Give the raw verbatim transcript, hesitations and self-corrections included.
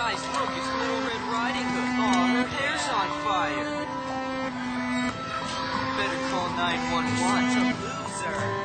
Guys, look, it's Little Red Riding Hood. Aw, her hair's on fire. Better call nine one one. It's a loser.